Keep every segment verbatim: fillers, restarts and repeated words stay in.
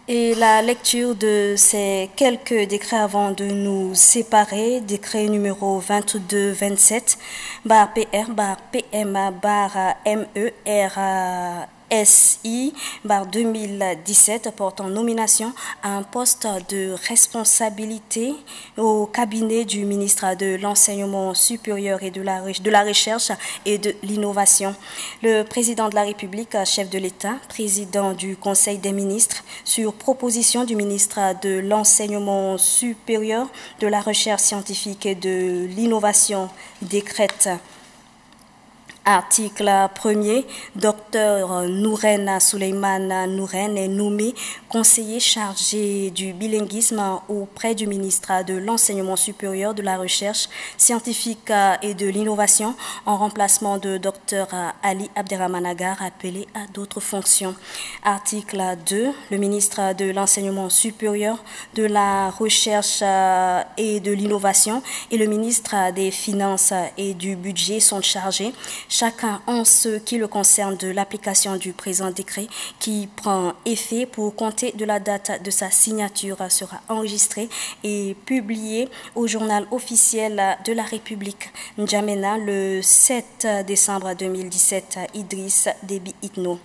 Et la lecture de ces quelques décrets avant de nous séparer, décret numéro vingt-deux vingt-sept, bar P R, bar P M A, bar M E R S I, bar deux mille dix-sept, portant nomination à un poste de responsabilité au cabinet du ministre de l'Enseignement supérieur et de la, de la Recherche et de l'Innovation. Le président de la République, chef de l'État, président du Conseil des ministres, sur proposition du ministre de l'Enseignement supérieur, de la Recherche scientifique et de l'Innovation, décrète. Article premier, docteur Nourène Souleymane Nourène est nommé conseiller chargé du bilinguisme auprès du ministre de l'Enseignement supérieur, de la Recherche scientifique et de l'Innovation en remplacement de docteur Ali Abderrahmane Agar, appelé à d'autres fonctions. Article deux, le ministre de l'Enseignement supérieur, de la Recherche et de l'Innovation et le ministre des Finances et du Budget sont chargés, chacun en ce qui le concerne, de l'application du présent décret qui prend effet pour compter de la date de sa signature, sera enregistré et publié au journal officiel de la République. N'Djamena le sept décembre deux mille dix-sept, Idriss Déby Itno.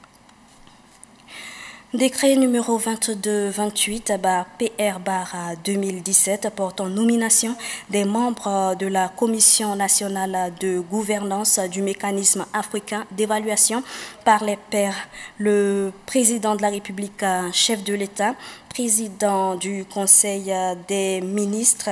Décret numéro vingt-deux vingt-huit, bar P R bar deux mille dix-sept, portant nomination des membres de la Commission nationale de gouvernance du mécanisme africain d'évaluation par les pairs. Le président de la République, chef de l'État, président du Conseil des ministres,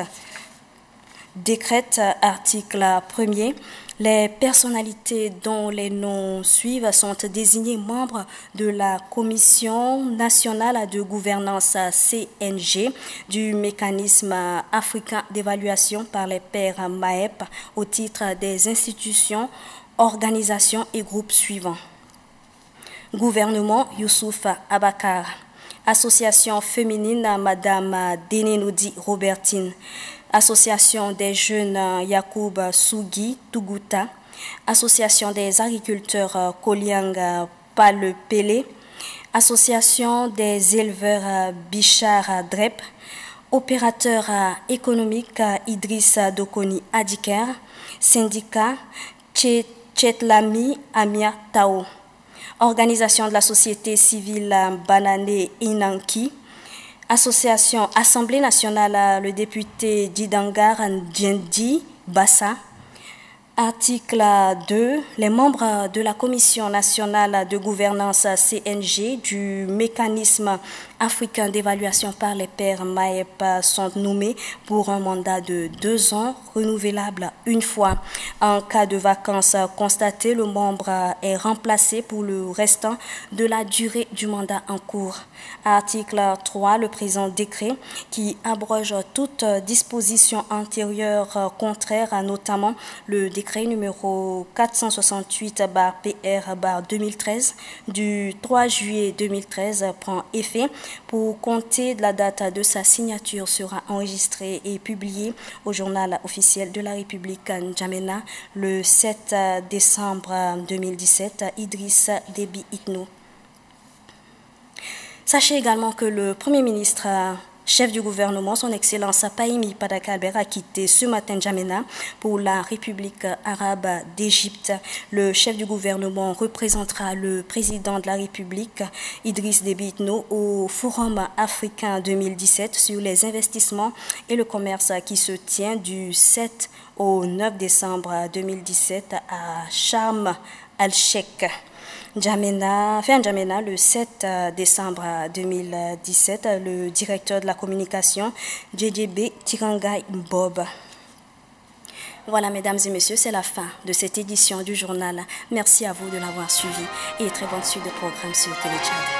décrète. Article premier. Les personnalités dont les noms suivent sont désignées membres de la Commission nationale de gouvernance C N G du mécanisme africain d'évaluation par les pairs M A E P au titre des institutions, organisations et groupes suivants. Gouvernement, Youssouf Abakar. Association féminine, Madame Denenoudi Robertine. Association des jeunes, Yacoub Sougui Tougouta. Association des agriculteurs, Koliang Palepele. Association des éleveurs, Bichar Drep. Opérateur économique, Idriss Dokoni Adiker. Syndicat, Tchetlami Amia Tao. Organisation de la société civile, Banané Inanki. Association Assemblée nationale, le député Didangar Ndiendi Bassa. Article deux. Les membres de la Commission nationale de gouvernance C N G du mécanisme africain d'évaluation par les pairs M A E P sont nommés pour un mandat de deux ans, renouvelable une fois. En cas de vacances constatées, le membre est remplacé pour le restant de la durée du mandat en cours. Article trois. Le présent décret qui abroge toute disposition antérieure contraire à notamment le décret numéro quatre cent soixante-huit bar P R bar deux mille treize du trois juillet deux mille treize prend effet pour compter de la date de sa signature, sera enregistré et publié au journal officiel de la République. N'Djamena le sept décembre deux mille dix-sept, Idriss Déby Itno. Sachez également que le Premier ministre, chef du gouvernement, son Excellence Pahimi Padakalber, a quitté ce matin N'Djamena pour la République arabe d'Égypte. Le chef du gouvernement représentera le président de la République, Idriss Déby Itno, au Forum africain deux mille dix-sept sur les investissements et le commerce qui se tient du sept au neuf décembre deux mille dix-sept à Sharm el-Sheikh. N'Djamena, fin N'Djamena, le sept décembre deux mille dix-sept, le directeur de la communication, J J B Tirangai Bob. Voilà, mesdames et messieurs, c'est la fin de cette édition du journal. Merci à vous de l'avoir suivi et très bonne suite de programme sur Télé Tchad.